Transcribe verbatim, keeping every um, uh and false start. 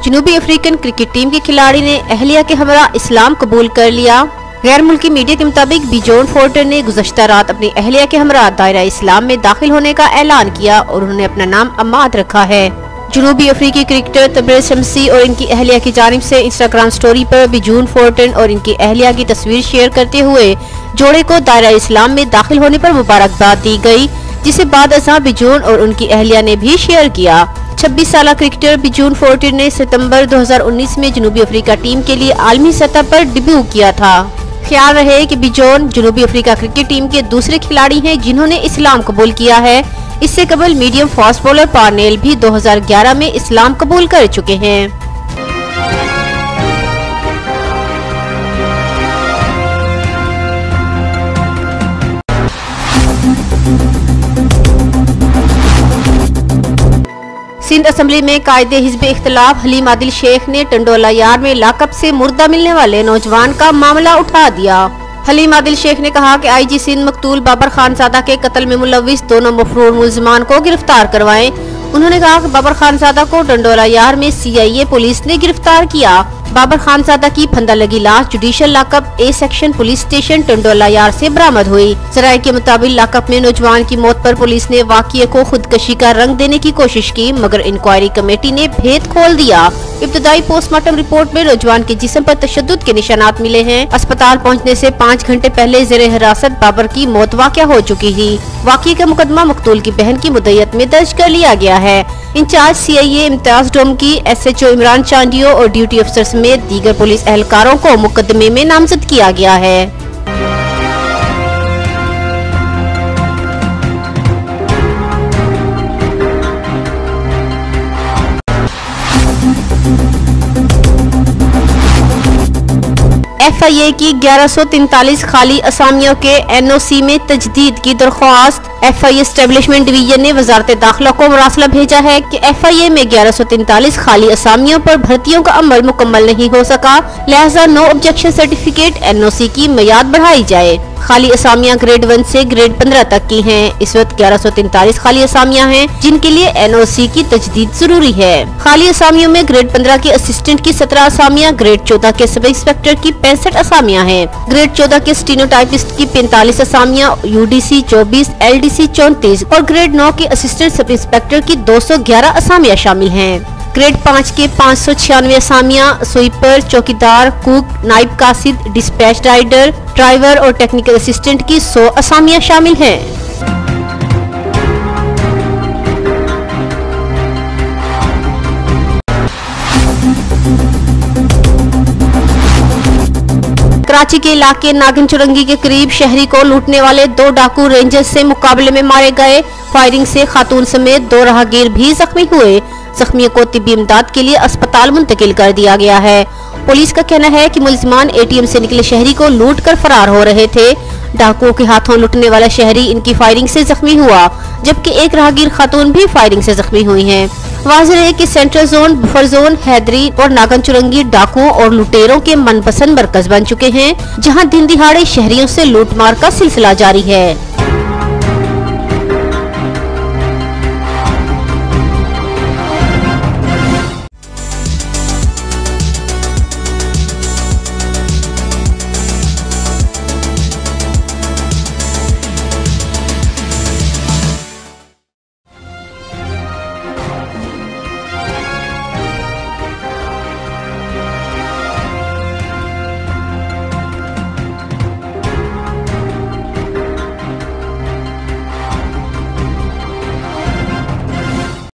जनूबी African cricket team के खिलाड़ी ने अहलिया के हमरा इस्लाम कबूल कर लिया। गैर मुल्की मीडिया के मुताबिक बिजोन फोर्टन ने गुज़श्ता रात अपनी अहलिया के हमरा दायरा इस्लाम में दाखिल होने का ऐलान किया और उन्होंने अपना नाम अम्माद रखा है। जनूबी अफ्रीकी क्रिकेटर तबरेज़ शमसी और इनकी अहलिया की जानिब से इंस्टाग्राम स्टोरी पर बिजोन फोर्टन और इनकी अहलिया की तस्वीर शेयर करते हुए जोड़े को दायरा इस्लाम में दाखिल होने पर मुबारकबाद दी गई, जिसे बाद अज़ां बिजोन और उनकी अहलिया ने भी शेयर किया। छब्बीस साला क्रिकेटर बिजोन फोर्टन ने सितंबर दो हज़ार उन्नीस में जनूबी अफ्रीका टीम के लिए आलमी सतह पर डेब्यू किया था। ख्याल रहे कि बिजोन जनूबी अफ्रीका क्रिकेट टीम के दूसरे खिलाड़ी हैं जिन्होंने इस्लाम कबूल किया है। इससे कबल मीडियम फास्ट बॉलर पार्नेल भी दो हज़ार ग्यारह में इस्लाम कबूल कर चुके हैं। सिंध असम्बली में कायदे हिज़्ब इख्तिलाफ हलीम आदिल शेख ने टंडोला यार में लाकब से मुर्दा मिलने वाले नौजवान का मामला उठा दिया। हलीम आदिल शेख ने कहा कि आई जी सिंध मकतूल बाबर खानज़ादा के कत्ल में मुलविस दोनों मफरूर मुल्ज़िमान को गिरफ्तार करवाएं। उन्होंने कहा कि बाबर खानज़ादा को टंडोला यार में सी आई ए पुलिस ने गिरफ्तार किया। बाबर खानज़ादा की फंदा लगी लाश judicial lockup A section police station Tando Allahyar से बरामद हुई। जराये के मुताबिक लाकअप में नौजवान की मौत पर पुलिस ने वाक़ये को खुदकशी का रंग देने की कोशिश की, मगर इंक्वायरी कमेटी ने भेद खोल दिया। इब्तदाई पोस्टमार्टम रिपोर्ट में नौजवान के जिस्म पर तशद्दुद के निशानात मिले हैं। अस्पताल पहुंचने से पाँच घंटे पहले ज़ेरे हिरासत बाबर की मौत वाक़या हो चुकी थी। वाक़ये का मुकदमा मकतूल की बहन की मुद्दत में दर्ज कर लिया गया है। इंचार्ज सी आई ए इम्तियाज डोम की S H O Imran Chandio और ड्यूटी अफसर समेत दीगर पुलिस एहलकारों को मुकदमे में नामजद किया गया है। एफ आई ए की ग्यारह सौ तैंतालीस खाली असामियों के एन ओ सी में तजदीद की दरख्वास्त। F I A establishment division ने वजारत दाखिला को मरासला भेजा है कि एफ आई ए में ग्यारह सौ तैंतालीस खाली असामियों पर भर्तियों का अमल मुकम्मल नहीं हो सका, लिहाजा no objection certificate N O C की मियाद बढ़ाई जाए। खाली असामियां ग्रेड वन से ग्रेड पंद्रह तक की हैं। इस वक्त ग्यारह सौ तैंतालीस खाली असामियां हैं जिनके लिए एन ओ सी की तजदीद जरूरी है। खाली असामियों में ग्रेड पंद्रह के असिस्टेंट की सत्रह असामियां, ग्रेड चौदह के सब इंस्पेक्टर की पैंसठ असामियां हैं, ग्रेड चौदह के स्टीनोटाइपिस्ट की पैंतालीस असामियां, यू डी सी चौबीस, एल डी सी चौंतीस और ग्रेड नौ के असिस्टेंट सब इंस्पेक्टर की दो सौ ग्यारह असामियां शामिल हैं। ग्रेड पाँच के पाँच सौ छियानवे असामियां, स्वीपर, चौकीदार, कुक, नाइब कासिद, डिस्पैच राइडर, ड्राइवर और टेक्निकल असिस्टेंट की सौ असामियां शामिल हैं। कराची के इलाके नागिन चुरंगी के करीब शहरी को लूटने वाले दो डाकू रेंजर्स से मुकाबले में मारे गए। फायरिंग से खातून समेत दो राहगीर भी जख्मी हुए। जख्मियों को तिब्बी इमदाद के लिए अस्पताल मुंतकिल कर दिया गया है। पुलिस का कहना है कि मुल्जिमान ए टी एम से निकले शहरी को लूट कर फरार हो रहे थे। डाकुओं के हाथों लूटने वाला शहरी इनकी फायरिंग से जख्मी हुआ, जबकि एक राहगीर खातून भी फायरिंग से जख्मी हुई हैं। वाज़ेह है कि central zone, buffer zone, Haidri और नागन चुरंगी डाकुओं और लुटेरों के मनपसंद मरकज बन चुके हैं, जहां दिन दिहाड़े शहरियों से लूटमार का सिलसिला जारी है।